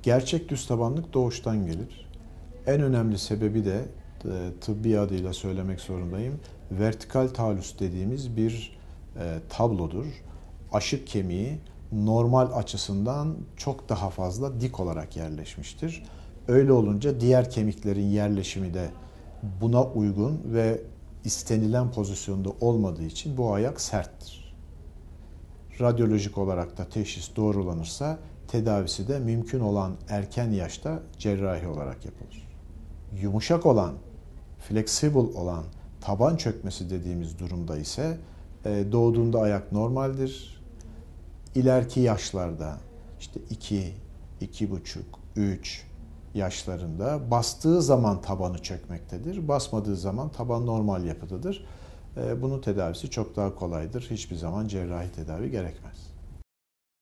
Gerçek düz tabanlık doğuştan gelir. En önemli sebebi de tıbbi adıyla söylemek zorundayım. Vertikal talus dediğimiz bir tablodur. Aşık kemiği normal açısından çok daha fazla dik olarak yerleşmiştir. Öyle olunca diğer kemiklerin yerleşimi de buna uygun ve istenilen pozisyonda olmadığı için bu ayak serttir. Radyolojik olarak da teşhis doğrulanırsa tedavisi de mümkün olan erken yaşta cerrahi olarak yapılır. Yumuşak olan, flexible olan taban çökmesi dediğimiz durumda ise doğduğunda ayak normaldir. İleriki yaşlarda işte 2, 2,5, 3 yaşlarında bastığı zaman tabanı çökmektedir. Basmadığı zaman taban normal yapıdadır. Bunun tedavisi çok daha kolaydır. Hiçbir zaman cerrahi tedavi gerekmez.